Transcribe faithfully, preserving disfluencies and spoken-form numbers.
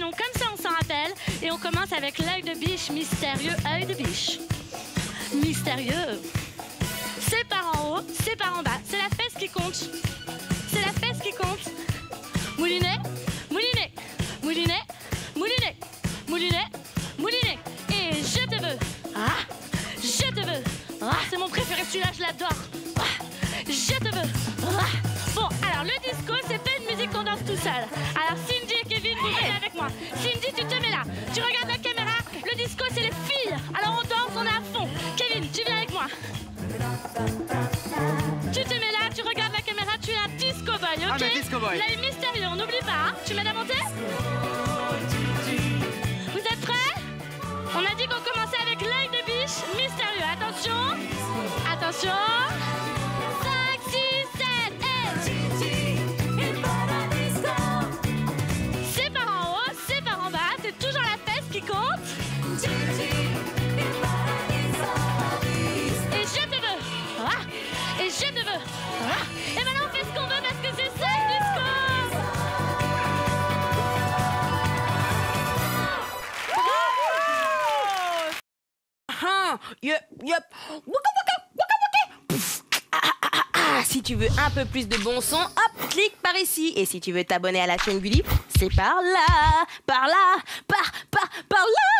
prénom, comme ça on s'en rappelle. Et on commence avec l'œil de biche, mystérieux œil de biche. Mystérieux. C'est par en haut, c'est par en bas. C'est la fesse qui compte. C'est la fesse qui compte. Moulinet, moulinet, moulinet, moulinet, moulinet, moulinet. Et je te veux. Ah, je te veux. Ah, c'est mon préféré, celui-là, je l'adore. Ah, je te veux. Ah. Bon, alors le disco, c'est pas une musique qu'on danse tout seul. Alors Cindy et Kevin, vous venez avec moi. Cindy, tu te mets là. Tu regardes la caméra. Le disco, c'est les filles. Alors on danse, on est à fond. Kevin, tu viens avec moi. Tu te mets là, tu regardes la caméra, tu es un disco boy, ok? Ah, mais disco boy. L'œil mystérieux, on n'oublie pas, hein? Tu m'aides à monter? Vous êtes prêts? On a dit qu'on commençait avec l'œil de biche mystérieux. Attention, attention. cinq, six, sept, et... C'est par en haut, c'est par en bas, c'est toujours la fesse qui compte. Et je te veux. Ah. Et je te veux. Ah. Et maintenant on fait ce qu'on veut parce que c'est ça le disco. Ah, yep, yep. Waka, waka, waka, waka. Pff. Ah, ah, ah, ah. Si tu veux un peu plus de bon son, hop, clique par ici. Et si tu veux t'abonner à la chaîne Gulli, c'est par là, par là, par, par, par là.